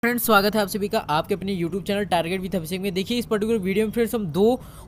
Friends, स्वागत है आप सभी का आपके अपने YouTube channel target with Abhishek में। देखिए इस पर्टिकुलर वीडियो में फ्रेंड्स हम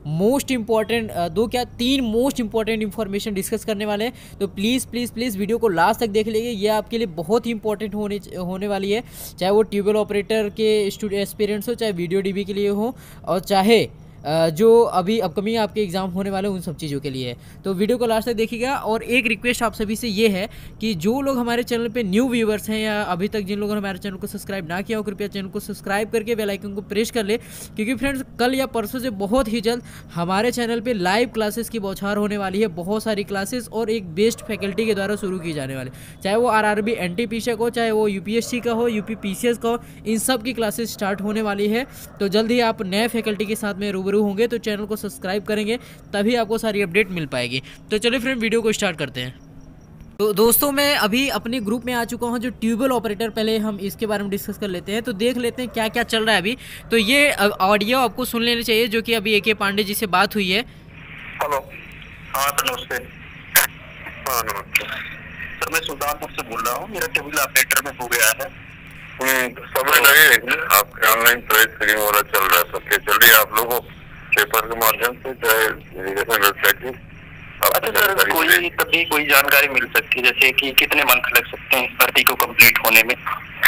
तीन मोस्ट इंपॉर्टेंट इन्फॉर्मेशन डिस्कस करने वाले हैं। तो प्लीज़ वीडियो को लास्ट तक देख लीजिए, ये आपके लिए बहुत ही इंपॉर्टेंट होने वाली है। चाहे वो ट्यूबवेल ऑपरेटर के स्टूडेंट एस्पिरेंट्स हो, चाहे वीडियो डीबी के लिए हो, और चाहे जो अभी अपकमिंग आपके एग्जाम होने वाले उन सब चीज़ों के लिए है। तो वीडियो को लास्ट तक देखिएगा। और एक रिक्वेस्ट आप सभी से ये है कि जो लोग हमारे चैनल पे न्यू व्यूवर्स हैं या अभी तक जिन लोगों ने हमारे चैनल को सब्सक्राइब ना किया हो, कृपया चैनल को सब्सक्राइब करके बेल आइकन को प्रेस कर ले, क्योंकि फ्रेंड्स कल या परसों से बहुत ही जल्द हमारे चैनल पर लाइव क्लासेस की बौछार होने वाली है। बहुत सारी क्लासेस और एक बेस्ट फैकल्टी के द्वारा शुरू की जाने वाली, चाहे वो RRB NTPC का हो, चाहे वो UPSC का हो, UPPCS का हो, इन सब की क्लासेस स्टार्ट होने वाली है। तो जल्द ही आप नए फैकल्टी के साथ में रूबरू होंगे, तो चैनल को सब्सक्राइब करेंगे तभी आपको सारी अपडेट मिल पाएगी। तो चलिए फ्रेंड वीडियो को स्टार्ट करते हैं। तो दोस्तों मैं अभी अपने ग्रुप में आ चुका हूं जो ट्यूबवेल ऑपरेटर, पहले हम इसके बारे में डिस्कस कर लेते हैं। तो देख लेते हैं क्या क्या चल रहा है अभी। तो ये ऑडियो आपको सुन लेनी चाहिए जो कि अभी AK पांडे जी से बात हुई है। हेलो, हाँ नमस्ते। हाँ नमस्ते सर, मैं सुल्तानपुर से बोल रहा हूँ। मेरा ट्यूबवेल ऑपरेटर में हो गया है। समय लगे, आपके ऑनलाइन प्राइस फिलिंग वाला चल रहा है, सबके चल रही है। आप लोगों पेपर के माध्यम से चाहे एजुकेशन वेबसाइट की। अच्छा सर, कोई जानकारी मिल सकती है, जैसे कि कितने मंथ लग सकते हैं भर्ती को कंप्लीट होने में?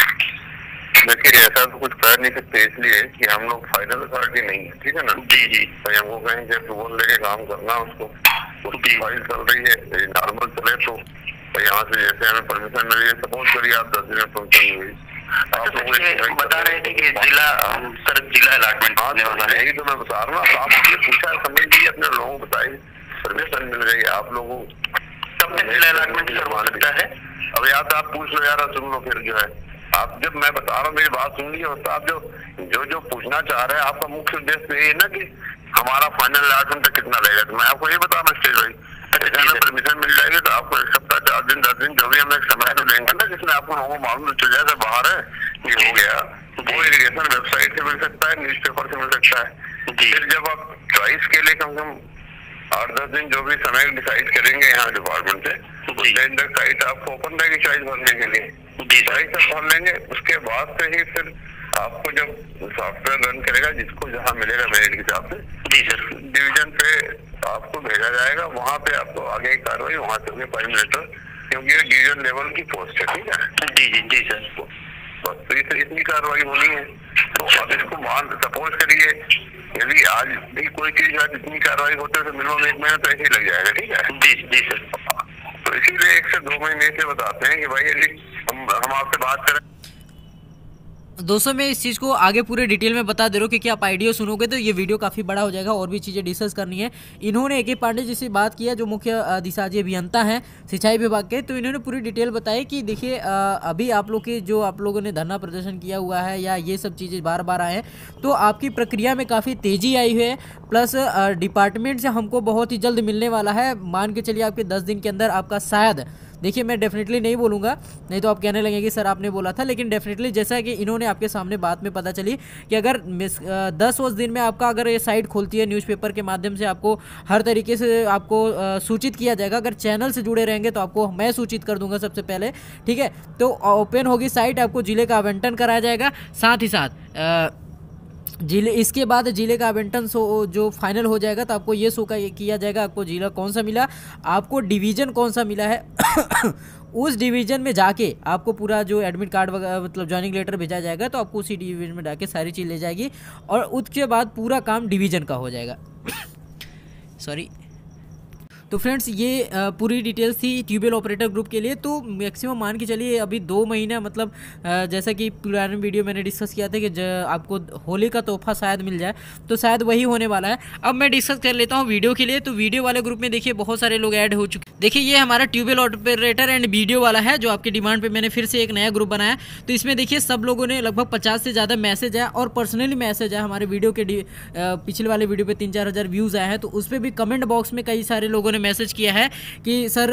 देखिए ऐसा तो कुछ कर नहीं सकते, इसलिए कि हम लोग फाइनल अथॉरिटी नहीं है, ठीक है ना। जी तो हमको कहीं से अप्रूवल लेके काम करना, उसकी फाइल चल रही है। नॉर्मल चले तो यहाँ से जैसे हमें परमिशन मिली है, सपोज करिए आप 10 दिन में परमिशन मिली। आप लोग बता रहे थे कि जिला अलॉटमेंट होने वाला है, यही तो मैं बता रहा हूँ। आपने पूछा, समझ ली, अपने लोगों को बताई, परमिशन मिल गई आप लोगों को, तब तक जिला अलॉटमेंट करवा सकता है। अब या तो आप पूछ लो यार, सुन लो, फिर जो है आप, जब मैं बता रहा हूँ मेरी बात सुन ली, होता आप जो पूछना चाह रहे हैं, आपका मुख्य उद्देश्य ये ना कि हमारा फाइनल अलॉटमेंट तक कितना लगेगा। तो मैं आपको ये बताना स्टेज भाई, परमिशन मिल जाएगी तो आपको 1 सप्ताह 4 दिन 10 दिन जो भी हम एक समय तो लेंगे ना, जिसमें आपको मालूम चल जाएगा बाहर है ये हो गया। वो इरिगेशन वेबसाइट से मिल सकता है, न्यूज़पेपर से मिल सकता है। फिर जब आप चॉइस के लिए कम से कम 8-10 दिन जो भी समय डिसाइड करेंगे यहाँ डिपार्टमेंट से, उसके अंदर साइट आपको ओपन रहेगी चॉइस भरने के लिए। चॉइस आप भर लेंगे, उसके बाद से ही फिर आपको जब सॉफ्टवेयर रन करेगा, जिसको जहाँ मिलेगा मेरिट के हिसाब से, जी सर, डिवीजन पे आपको भेजा जाएगा। वहाँ पे आपको आगे की कार्रवाई वहाँ से होगी प्राइम मिनिस्टर, क्योंकि ये डिवीजन लेवल की पोस्ट है, ठीक है। जी सर, बस तो इतनी कार्रवाई होनी है। तो अब इसको मान सपोज करिए, यदि आज भी कोई चीज आज इतनी कार्रवाई होती है तो मिनिमम 1 महीना तो ऐसे ही लग जाएगा, ठीक है। जी सर, तो इसीलिए 1 से 2 महीने से बताते हैं कि भाई यदि हम आपसे बात करें। दोस्तों मैं इस चीज़ को आगे पूरे डिटेल में बता दे रहा हूँ, क्योंकि आप आइडिया सुनोगे तो ये वीडियो काफ़ी बड़ा हो जाएगा और भी चीज़ें डिस्कस करनी है। इन्होंने AK पांडे जी से बात किया जो मुख्य अधिशासी अभियंता हैं सिंचाई विभाग के। तो इन्होंने पूरी डिटेल बताई कि देखिए अभी आप लोगों ने धरना प्रदर्शन किया हुआ है या ये सब चीज़ें बार बार आए हैं, तो आपकी प्रक्रिया में काफ़ी तेज़ी आई है। प्लस डिपार्टमेंट से हमको बहुत ही जल्द मिलने वाला है। मान के चलिए आपके 10 दिन के अंदर आपका शायद, देखिए मैं डेफिनेटली नहीं बोलूँगा, नहीं तो आप कहने लगेंगे कि सर आपने बोला था, लेकिन डेफिनेटली जैसा कि इन्होंने आपके सामने बात में पता चली कि अगर 10 दिन में आपका अगर ये साइट खोलती है, न्यूज़पेपर के माध्यम से आपको हर तरीके से आपको सूचित किया जाएगा। अगर चैनल से जुड़े रहेंगे तो आपको मैं सूचित कर दूंगा सबसे पहले, ठीक है। तो ओपन होगी साइट, आपको जिले का आवंटन कराया जाएगा। साथ ही साथ जिले, इसके बाद जिले का आवंटन जो फाइनल हो जाएगा तो आपको ये शो किया जाएगा आपको जिला कौन सा मिला, आपको डिवीज़न कौन सा मिला है। उस डिवीज़न में जाके आपको पूरा जो एडमिट कार्ड वगैरह मतलब ज्वाइनिंग लेटर भेजा जाएगा, तो आपको उसी डिवीज़न में जाके सारी चीज़ ले जाएगी और उसके बाद पूरा काम डिवीज़न का हो जाएगा। सॉरी। तो फ्रेंड्स ये पूरी डिटेल्स थी ट्यूबवेल ऑपरेटर ग्रुप के लिए। तो मैक्सिमम मान के चलिए अभी 2 महीना, मतलब जैसा कि पुराने वीडियो मैंने डिस्कस किया था कि आपको होली का तोहफा शायद मिल जाए, तो शायद वही होने वाला है। अब मैं डिस्कस कर लेता हूँ वीडियो के लिए। तो वीडियो वाले ग्रुप में देखिए बहुत सारे लोग ऐड हो चुके। देखिए ये हमारा ट्यूबवेल ऑपरेटर एंड वीडियो वाला है, जो आपकी डिमांड पर मैंने फिर से एक नया ग्रुप बनाया। तो इसमें देखिए सब लोगों ने लगभग 50 से ज़्यादा मैसेज आया और पर्सनली मैसेज आया। हमारे वीडियो के पिछले वाले वीडियो पर 3-4 हज़ार व्यूज़ आए हैं, तो उस पर भी कमेंट बॉक्स में कई सारे लोगों ने मैसेज किया है कि सर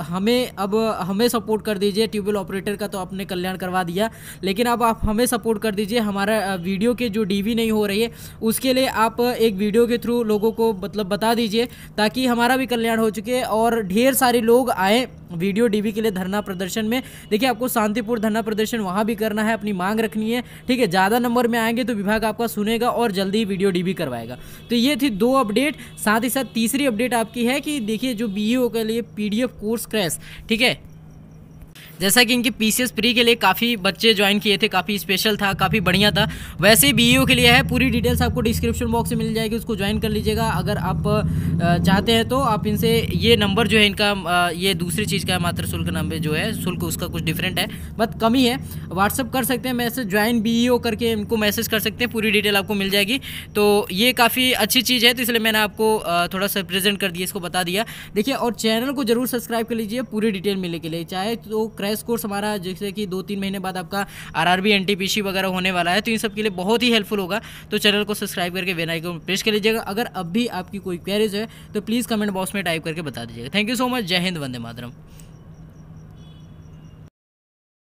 हमें सपोर्ट कर दीजिए। ट्यूबवेल ऑपरेटर का तो आपने कल्याण करवा दिया, लेकिन अब आप हमें सपोर्ट कर दीजिए। हमारा वीडियो के जो DV नहीं हो रही है उसके लिए आप एक वीडियो के थ्रू लोगों को मतलब बता दीजिए, ताकि हमारा भी कल्याण हो चुके और ढेर सारे लोग आए वीडियो डीबी के लिए धरना प्रदर्शन में देखिए आपको शांतिपूर्ण धरना प्रदर्शन वहाँ भी करना है, अपनी मांग रखनी है, ठीक है। ज़्यादा नंबर में आएंगे तो विभाग आपका सुनेगा और जल्दी ही वीडियो डीबी करवाएगा। तो ये थी 2 अपडेट। साथ ही साथ तीसरी अपडेट आपकी है कि देखिए जो बीईओ के लिए पीडीएफ कोर्स क्रैश, ठीक है, जैसा कि इनके पीसीएस प्री के लिए काफ़ी बच्चे ज्वाइन किए थे, काफ़ी स्पेशल था, काफ़ी बढ़िया था, वैसे ही बीईओ के लिए है। पूरी डिटेल्स आपको डिस्क्रिप्शन बॉक्स में मिल जाएगी, उसको ज्वाइन कर लीजिएगा। अगर आप चाहते हैं तो आप इनसे ये नंबर जो है इनका, ये दूसरी चीज़ का मात्र शुल्क नंबर जो है शुल्क उसका कुछ डिफरेंट है, बट कम ही है। व्हाट्सअप कर सकते हैं, मैसेज ज्वाइन बीईओ करके इनको मैसेज कर सकते हैं, पूरी डिटेल आपको मिल जाएगी। तो ये काफ़ी अच्छी चीज़ है, तो इसलिए मैंने आपको थोड़ा सा प्रेजेंट कर दिया, इसको बता दिया। देखिए और चैनल को जरूर सब्सक्राइब कर लीजिए पूरी डिटेल मिलने के लिए। चाहे तो क्रैश कोर्स हमारा जैसे कि 2-3 महीने बाद आपका आरआरबी एनटीपीसी वगैरह होने वाला है, तो इन सब के लिए बहुत ही हेल्पफुल होगा। तो चैनल को सब्सक्राइब करके बेल आइकन प्रेस कर लीजिएगा। अगर अब भी आपकी कोई क्वेरीज है तो प्लीज़ कमेंट बॉक्स में टाइप करके बता दीजिएगा। Thank you so much. Jai Hind, Vande Mataram.